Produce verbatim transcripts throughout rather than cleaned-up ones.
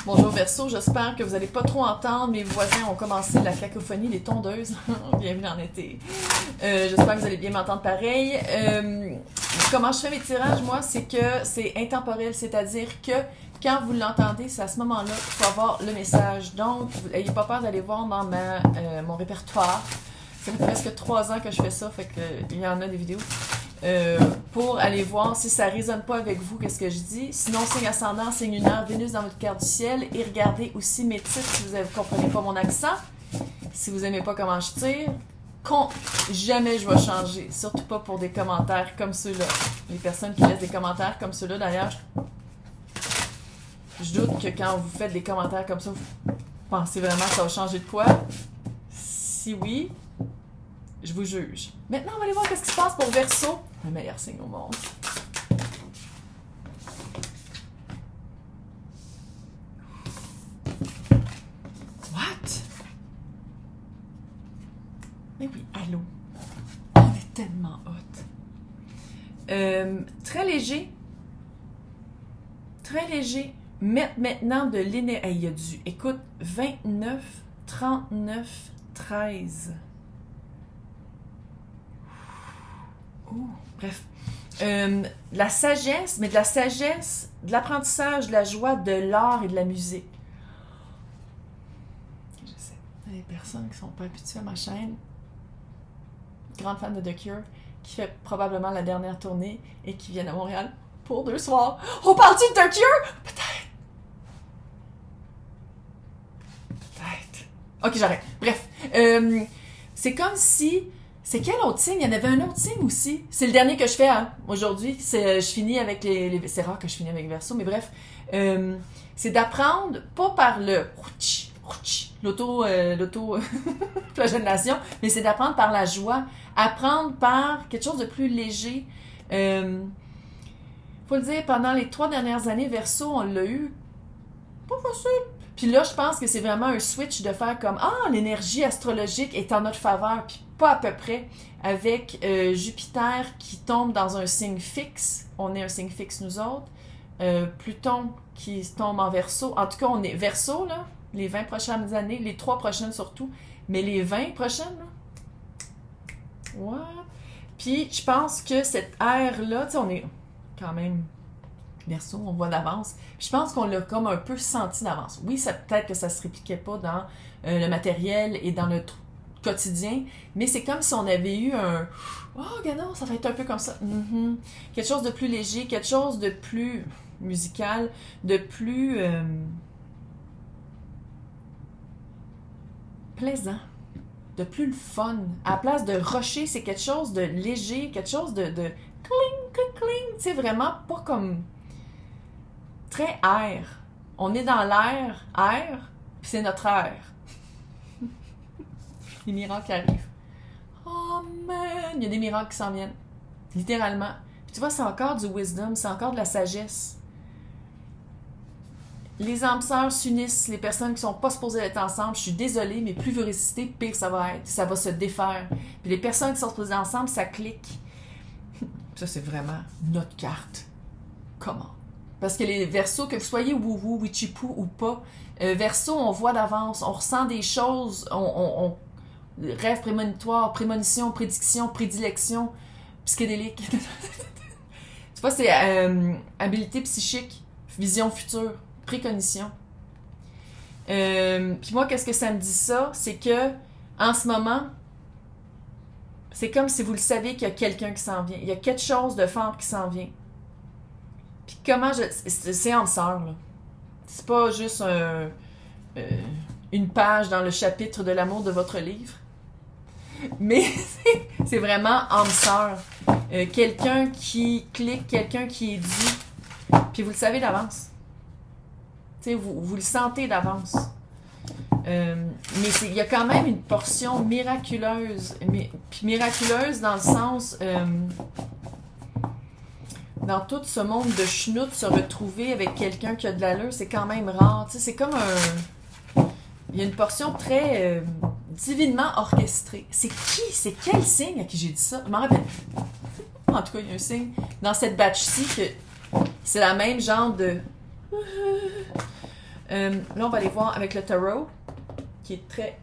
Bonjour Verseau, j'espère que vous n'allez pas trop entendre. Mes voisins ont commencé la cacophonie des tondeuses. Bienvenue en été. Euh, j'espère que vous allez bien m'entendre pareil. Euh, comment je fais mes tirages, moi, c'est que c'est intemporel, c'est-à-dire que quand vous l'entendez, c'est à ce moment-là qu'il faut avoir le message. Donc, n'ayez pas peur d'aller voir dans ma, euh, mon répertoire. Ça fait presque trois ans que je fais ça, fait qu'il y en a des vidéos. Euh, pour aller voir si ça ne résonne pas avec vous, qu'est-ce que je dis. Sinon, signe ascendant, signe lunaire, Vénus dans votre carte du ciel. Et regardez aussi mes titres si vous ne comprenez pas mon accent. Si vous n'aimez pas comment je tire, con, jamais je vais changer. Surtout pas pour des commentaires comme ceux-là. Les personnes qui laissent des commentaires comme ceux-là, d'ailleurs, je doute que quand vous faites des commentaires comme ça, vous pensez vraiment que ça va changer de quoi. Si oui, je vous juge. Maintenant, on va aller voir qu'est-ce qui se passe pour Verseau. Le meilleur signe au monde. What? Mais oui, allô. On est tellement hot. Euh, très léger. Très léger. Mettre maintenant de l'énergie. Hey, il y a du. Écoute, vingt-neuf, trente-neuf, treize. Oh, bref. Euh, la sagesse, mais de la sagesse, de l'apprentissage, de la joie, de l'art et de la musique. Je sais, il y a des personnes qui sont pas habituées à ma chaîne. Grande fan de The Cure, qui fait probablement la dernière tournée et qui viennent à Montréal pour deux soirs. On parle-tu de The Cure? Peut-être. Peut-être. Ok, j'arrête. Bref. Euh, c'est comme si... C'est quel autre signe? Il y en avait un autre signe aussi. C'est le dernier que je fais hein, aujourd'hui. Je finis avec les, les... C'est rare que je finis avec Verseau, mais bref. Euh, c'est d'apprendre, pas par le... L'auto... Euh, l'auto... flagellation, mais c'est d'apprendre par la joie. Apprendre par quelque chose de plus léger. Euh, faut le dire, pendant les trois dernières années, Verseau, on l'a eu pas facile. Puis là, je pense que c'est vraiment un switch de faire comme « Ah, l'énergie astrologique est en notre faveur. » Puis pas à peu près. Avec euh, Jupiter qui tombe dans un signe fixe. On est un signe fixe, nous autres. Euh, Pluton qui tombe en Verseau. En tout cas, on est Verseau, là, les vingt prochaines années. Les trois prochaines surtout. Mais les vingt prochaines, là. Ouais. Puis, je pense que cette ère-là, tu sais, on est quand même... Verseau, on voit d'avance. Je pense qu'on l'a comme un peu senti d'avance. Oui, ça peut-être que ça se répliquait pas dans euh, le matériel et dans le quotidien, mais c'est comme si on avait eu un « Oh, regarde, non, ça va être un peu comme ça. Mm-hmm. » Quelque chose de plus léger, quelque chose de plus musical, de plus euh, plaisant, de plus le fun. À la place de rusher, c'est quelque chose de léger, quelque chose de, de cling, cling, cling. Tu sais, vraiment pas comme... Très air. On est dans l'air, air, puis c'est notre air. Les miracles arrivent. Oh man! Il y a des miracles qui s'en viennent. Littéralement. Puis tu vois, c'est encore du wisdom, c'est encore de la sagesse. Les âmes sœurs s'unissent, les personnes qui sont pas supposées être ensemble, je suis désolée, mais plus vous résistez, pire ça va être. Ça va se défaire. Puis les personnes qui sont supposées ensemble, ça clique. Ça, c'est vraiment notre carte. Comment? Parce que les Verseaux, que vous soyez wou-wou, wichipou ou pas, euh, Verseau, on voit d'avance, on ressent des choses, on, on, on rêve prémonitoire, prémonition, prédiction, prédilection, psychédélique. Tu vois, c'est euh, habileté psychique, vision future, précognition. Euh, Puis moi, qu'est-ce que ça me dit ça? C'est que, en ce moment, c'est comme si vous le savez qu'il y a quelqu'un qui s'en vient. Il y a quelque chose de fort qui s'en vient. Puis comment je... C'est en sœur, là. C'est pas juste un, euh, une page dans le chapitre de l'amour de votre livre. Mais c'est vraiment âme sœur. Euh, quelqu'un qui clique, quelqu'un qui est dit. Puis vous le savez d'avance. Tu sais, vous, vous le sentez d'avance. Euh, mais il y a quand même une portion miraculeuse. Mais, puis miraculeuse dans le sens... Euh, dans tout ce monde de schnout, se retrouver avec quelqu'un qui a de l'allure, c'est quand même rare. Tu sais, c'est comme un... Il y a une portion très euh, divinement orchestrée. C'est qui? C'est quel signe à qui j'ai dit ça? Je m'en rappelle. En tout cas, il y a un signe dans cette batch-ci que c'est la même genre de... Euh, là, on va aller voir avec le tarot, qui est très...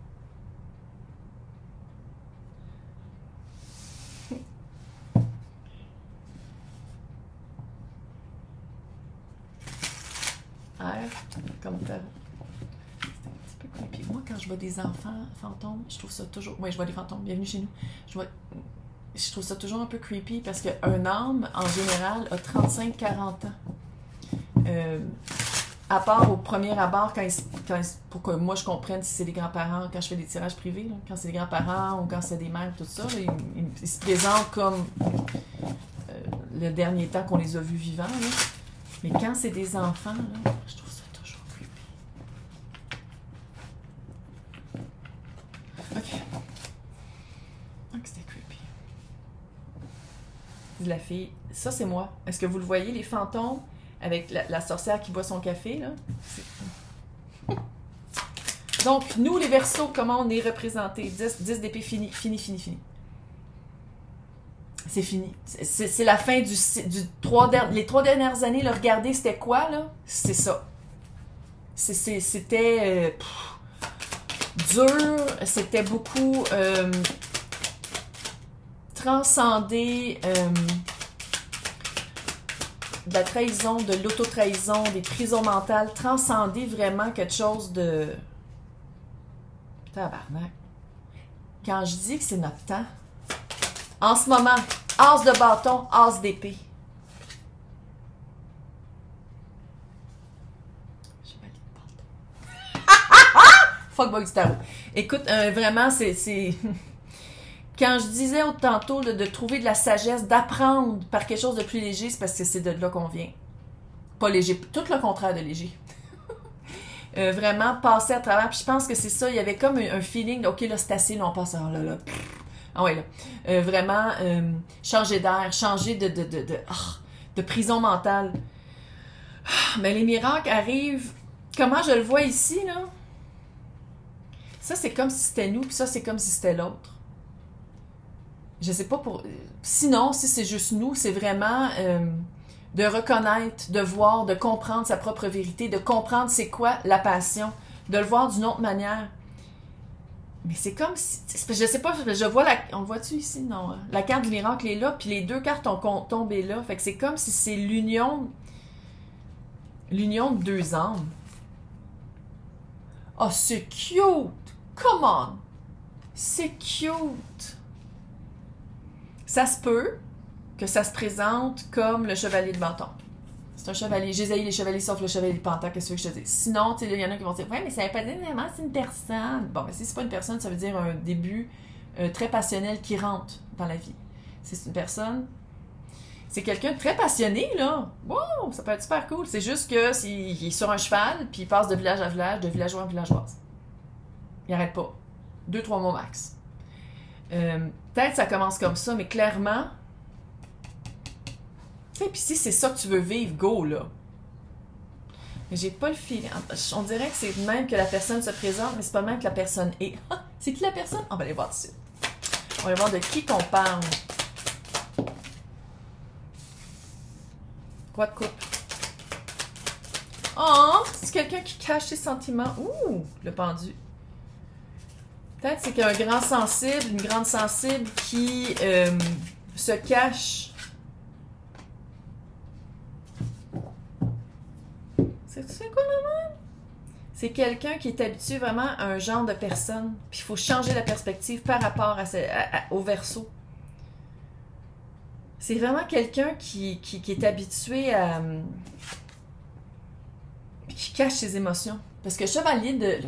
R, comme tarot. C'est un petit peu creepy. Moi, quand je vois des enfants fantômes, je trouve ça toujours... Oui, je vois des fantômes, bienvenue chez nous. Je vois... Je trouve ça toujours un peu creepy parce qu'un âme, en général, a trente-cinq à quarante ans. Euh, à part au premier abord, quand, ils, quand ils, pour que moi je comprenne si c'est des grands-parents, quand je fais des tirages privés, là, quand c'est des grands-parents ou quand c'est des mères, tout ça, là, ils, ils, ils se présentent comme euh, le dernier temps qu'on les a vus vivants. Là. Mais quand c'est des enfants, là, je trouve ça toujours creepy. Ok. Donc c'était creepy. Dit la fille, ça c'est moi. Est-ce que vous le voyez, les fantômes? Avec la, la sorcière qui boit son café, là. Donc, nous, les Verseaux, comment on est représentés? dix, dix d'épée, fini, fini, fini, fini. C'est fini. C'est la fin du... du trois der, les trois dernières années, là, regardez, c'était quoi, là? C'est ça. C'était euh, dur, c'était beaucoup euh, transcendé... Euh, de la trahison, de l'auto-trahison, des prisons mentales, transcender vraiment quelque chose de... Tabarnak. Quand je dis que c'est notre temps, en ce moment, as de bâton, as d'épée. J'ai mal dit de bâton. Fuck boy du tarot. Écoute, euh, vraiment, c'est... Quand je disais tantôt là, de trouver de la sagesse, d'apprendre par quelque chose de plus léger, c'est parce que c'est de là qu'on vient. Pas léger, tout le contraire de léger. euh, vraiment passer à travers. Puis je pense que c'est ça, il y avait comme un, un feeling, de, ok là c'est assez, là on passe, oh là là. Ah ouais là. Euh, vraiment euh, changer d'air, changer de, de, de, de, oh, de prison mentale. Mais les miracles arrivent, comment je le vois ici là? Ça c'est comme si c'était nous, puis ça c'est comme si c'était l'autre. Je sais pas pour... Sinon, si c'est juste nous, c'est vraiment euh, de reconnaître, de voir, de comprendre sa propre vérité, de comprendre c'est quoi la passion, de le voir d'une autre manière. Mais c'est comme si... Je sais pas, je vois la... On voit-tu ici? Non. La carte du miracle est là, puis les deux cartes ont tombé là. Fait que c'est comme si c'est l'union... L'union de deux âmes. Oh, c'est cute! Come on! C'est cute! Ça se peut que ça se présente comme le chevalier de bâton. C'est un chevalier. J'ai les chevaliers sauf le chevalier de pentacle, qu'est-ce que je te dis? Sinon, tu sais, il y en a qui vont dire, ouais, mais ça veut pas dire vraiment c'est une personne. Bon, mais si c'est pas une personne, ça veut dire un début euh, très passionnel qui rentre dans la vie. Si c'est une personne, c'est quelqu'un de très passionné, là. Wow, ça peut être super cool. C'est juste que il est sur un cheval, puis il passe de village à village, de villageois en villageoise. Il arrête pas. Deux, trois mois max. Euh, Peut-être que ça commence comme ça, mais clairement... Tu sais, puis si c'est ça que tu veux vivre, go, là. Mais j'ai pas le feeling. On dirait que c'est même que la personne se présente, mais c'est pas même que la personne est. C'est qui la personne? On va aller voir tout de suite. On va aller voir de qui qu'on parle. Quoi de coupe? Oh! C'est quelqu'un qui cache ses sentiments. Ouh! Le pendu. Peut-être c'est qu'un grand sensible, une grande sensible qui euh, se cache. C'est quoi le même? C'est quelqu'un qui est habitué vraiment à un genre de personne. Puis il faut changer la perspective par rapport à ce, à, à, au Verseau. C'est vraiment quelqu'un qui, qui, qui est habitué à... qui cache ses émotions. Parce que chevalier de... Le,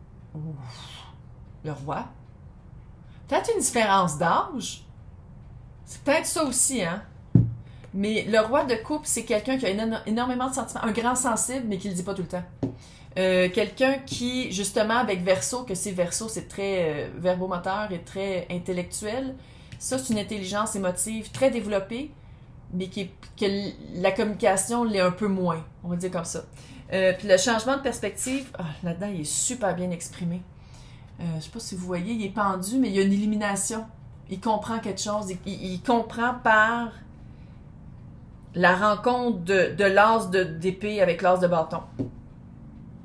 le roi. Peut-être une différence d'âge. C'est peut-être ça aussi, hein. Mais le roi de coupe, c'est quelqu'un qui a éno énormément de sentiments. Un grand sensible, mais qui le dit pas tout le temps. Euh, quelqu'un qui, justement, avec Verseau, que c'est Verseau, c'est très euh, verbomoteur et très intellectuel. Ça, c'est une intelligence émotive très développée, mais qui est, que la communication l'est un peu moins. On va dire comme ça. Euh, puis le changement de perspective, oh, là-dedans, il est super bien exprimé. Euh, je sais pas si vous voyez, il est pendu, mais il y a une illumination. Il comprend quelque chose. Il, il, il comprend par la rencontre de, de l'as d'épée avec l'as de bâton.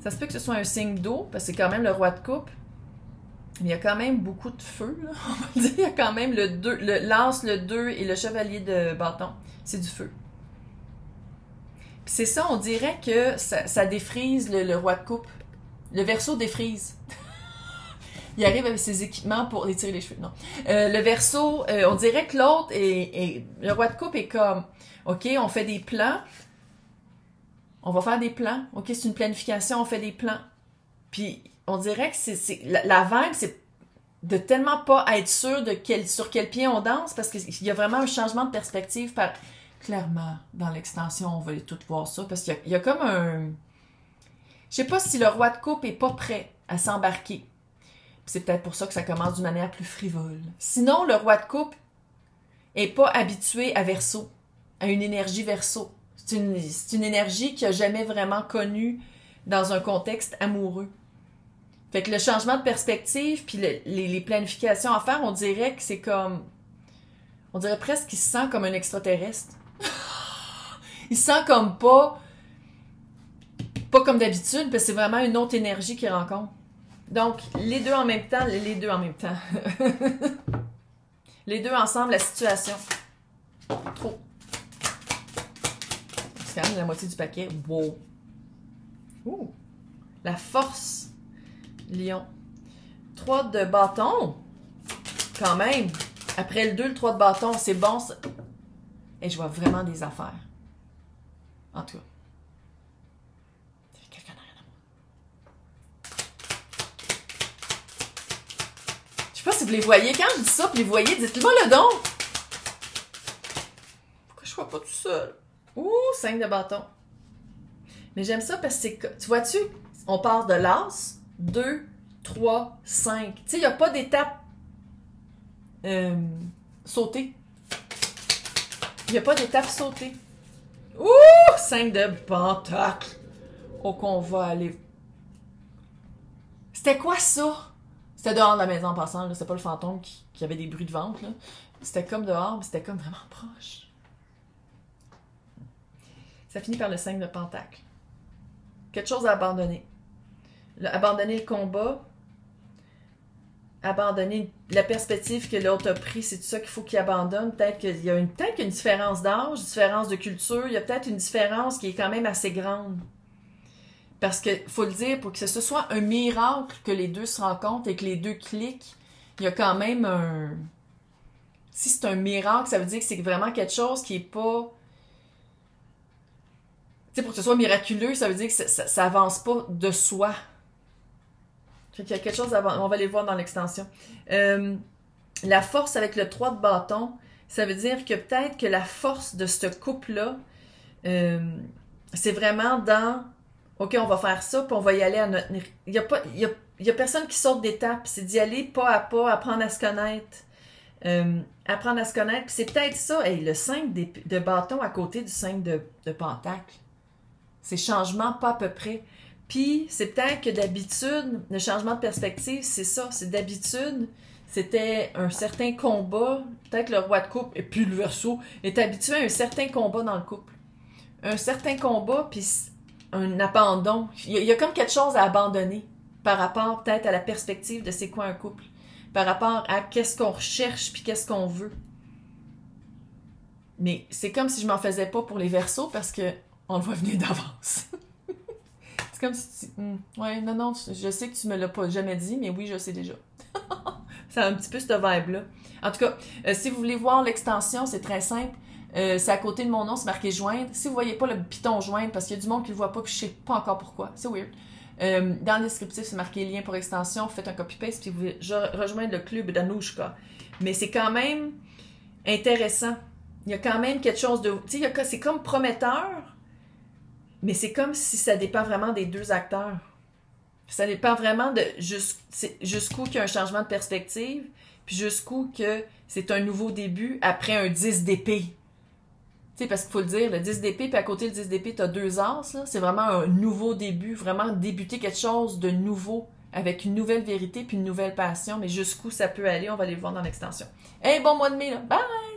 Ça se peut que ce soit un signe d'eau, parce que c'est quand même le roi de coupe. Mais il y a quand même beaucoup de feu, là. On va dire, il y a quand même le deux, le lance, le deux et le chevalier de bâton. C'est du feu. Puis c'est ça, on dirait que ça, ça défrise le, le roi de coupe. Le Verseau défrise. Il arrive avec ses équipements pour étirer les cheveux. Non. Euh, le Verseau, euh, on dirait que l'autre est, est... Le roi de coupe est comme, OK, on fait des plans. On va faire des plans. OK, c'est une planification, on fait des plans. Puis on dirait que c'est la, la vibe, c'est de tellement pas être sûr de quel, sur quel pied on danse, parce qu'il y a vraiment un changement de perspective. Par, clairement, dans l'extension, on va les toutes voir ça, parce qu'il y, y a comme un... Je sais pas si le roi de coupe est pas prêt à s'embarquer. C'est peut-être pour ça que ça commence d'une manière plus frivole. Sinon, le roi de coupe est pas habitué à Verseau, à une énergie Verseau. C'est une, c'est une énergie qu'il n'a jamais vraiment connue dans un contexte amoureux. Fait que le changement de perspective, puis le, les, les planifications à faire, on dirait que c'est comme... On dirait presque qu'il se sent comme un extraterrestre. Il se sent comme pas... Pas comme d'habitude, parce que c'est vraiment une autre énergie qu'il rencontre. Donc, les deux en même temps, les deux en même temps. Les deux ensemble, la situation. Trop. C'est quand même la moitié du paquet. Wow. Ouh. La force. Lion. trois de bâton. Quand même. Après le deux, le trois de bâton, c'est bon. Ça... Et je vois vraiment des affaires. En tout cas. Quelqu'un n'a rien à moi. Je sais pas si vous les voyez. Quand je dis ça, vous les voyez, dites-le-moi le don. Pourquoi je vois pas tout seul? Ouh, cinq de bâton. Mais j'aime ça parce que c'est... Tu vois-tu? On part de l'as, deux, trois, cinq. Tu sais, il n'y a pas d'étape euh, sautée. Il n'y a pas d'étape sautée. Ouh! cinq de pentacle. Oh, qu'on va aller... C'était quoi ça? C'était dehors de la maison en passant. C'était pas le fantôme qui, qui avait des bruits de ventre. C'était comme dehors, mais c'était comme vraiment proche. Ça finit par le cinq de pentacle. Quelque chose à abandonner. Le, abandonner le combat. Abandonner la perspective que l'autre a pris. C'est tout ça qu'il faut qu'il abandonne. Peut-être qu'il y a une, peut-être qu'il y a une différence d'âge, une différence de culture. Il y a peut-être une différence qui est quand même assez grande. Parce que, faut le dire, pour que ce soit un miracle que les deux se rencontrent et que les deux cliquent, il y a quand même un... Si c'est un miracle, ça veut dire que c'est vraiment quelque chose qui est pas... Tu sais, pour que ce soit miraculeux, ça veut dire que ça, ça, ça avance pas de soi. Fait qu'il y a quelque chose avant. On va les voir dans l'extension. Euh, la force avec le trois de bâton, ça veut dire que peut-être que la force de ce couple-là, euh, c'est vraiment dans... OK, on va faire ça, puis on va y aller à notre... Il y a pas... Il y a, il y a personne qui saute d'étape. C'est d'y aller pas à pas, apprendre à se connaître. Euh, apprendre à se connaître. Puis c'est peut-être ça. Hey, le cinq de, de bâton à côté du cinq de, de pentacle. C'est changement pas à peu près. Puis, c'est peut-être que d'habitude, le changement de perspective, c'est ça. C'est d'habitude, c'était un certain combat. Peut-être le roi de coupe, et puis le Verseau, est habitué à un certain combat dans le couple. Un certain combat, puis un abandon. Il y a, il y a comme quelque chose à abandonner par rapport peut-être à la perspective de c'est quoi un couple. Par rapport à qu'est-ce qu'on recherche, puis qu'est-ce qu'on veut. Mais c'est comme si je m'en faisais pas pour les Verseaux, parce que on le voit venir d'avance. C'est comme si tu... Mm, ouais, non, non, je sais que tu me l'as pas jamais dit, mais oui, je sais déjà. C'est un petit peu cette vibe-là. En tout cas, euh, si vous voulez voir l'extension, c'est très simple. Euh, c'est à côté de mon nom, c'est marqué « Joindre ». Si vous voyez pas le piton « Joindre », parce qu'il y a du monde qui le voit pas, puis je sais pas encore pourquoi. C'est weird. Euh, dans le descriptif, c'est marqué « Lien pour extension ». Faites un copy-paste, puis vous pouvez rejoindre le club d'Anouchka. Mais c'est quand même intéressant. Il y a quand même quelque chose de... Tu sais, c'est comme prometteur, mais c'est comme si ça dépend vraiment des deux acteurs. Ça dépend vraiment de jusqu'où qu'il y a un changement de perspective, puis jusqu'où que c'est un nouveau début après un dix d'épée. Tu sais, parce qu'il faut le dire, le dix d'épée, puis à côté du dix d'épée, tu as deux as, là. C'est vraiment un nouveau début, vraiment débuter quelque chose de nouveau, avec une nouvelle vérité, puis une nouvelle passion, mais jusqu'où ça peut aller, on va aller le voir dans l'extension. Hey, bon mois de mai, là! Bye!